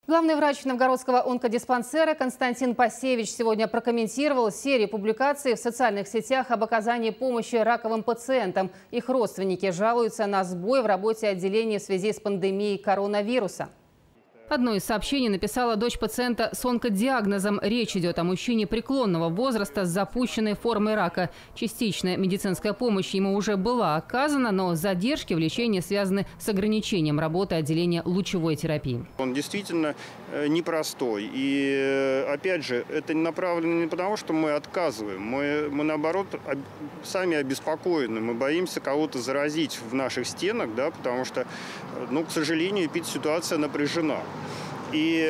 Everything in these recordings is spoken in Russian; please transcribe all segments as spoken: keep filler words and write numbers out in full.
Главный врач Новгородского онкодиспансера Константин Пасевич сегодня прокомментировал серию публикаций в социальных сетях об оказании помощи раковым пациентам. Их родственники жалуются на сбой в работе отделения в связи с пандемией коронавируса. Одно из сообщений написала дочь пациента с онкодиагнозом. Речь идет о мужчине преклонного возраста с запущенной формой рака. Частичная медицинская помощь ему уже была оказана, но задержки в лечении связаны с ограничением работы отделения лучевой терапии. Он действительно непростой. И опять же, это направлено не потому, что мы отказываем. Мы, мы наоборот сами обеспокоены. Мы боимся кого-то заразить в наших стенах, да, потому что, ну, к сожалению, эпидситуация напряжена. И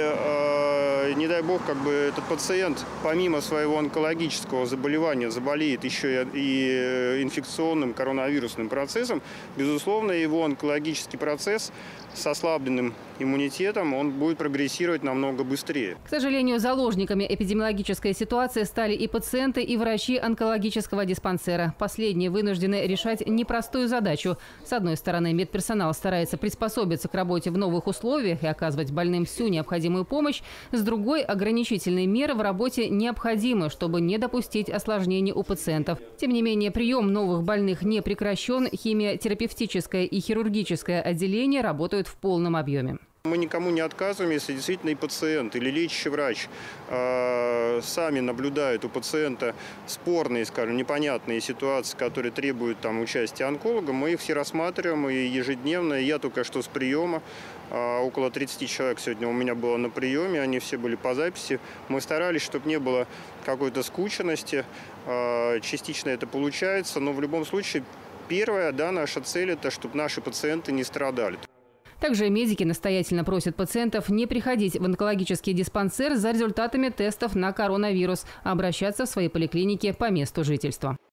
э, не дай бог, как бы этот пациент помимо своего онкологического заболевания заболеет еще и инфекционным коронавирусным процессом, безусловно, его онкологический процесс с ослабленным иммунитетом, он будет прогрессировать намного быстрее. К сожалению, заложниками эпидемиологической ситуации стали и пациенты, и врачи онкологического диспансера. Последние вынуждены решать непростую задачу. С одной стороны, медперсонал старается приспособиться к работе в новых условиях и оказывать больным всю необходимую помощь. С другой, ограничительные меры в работе необходимы, чтобы не допустить осложнений у пациентов. Тем не менее, прием новых больных не прекращен. Химиотерапевтическое и хирургическое отделение работают в полном объеме. Мы никому не отказываем, если действительно и пациент или лечащий врач э, сами наблюдают у пациента спорные, скажем, непонятные ситуации, которые требуют там участия онколога. Мы их все рассматриваем и ежедневно. Я только что с приема. Э, около тридцати человек сегодня у меня было на приеме. Они все были по записи. Мы старались, чтобы не было какой-то скученности. Э, частично это получается. Но в любом случае, первая, да, наша цель – это чтобы наши пациенты не страдали. Также медики настоятельно просят пациентов не приходить в онкологический диспансер за результатами тестов на коронавирус, а обращаться в свои поликлиники по месту жительства.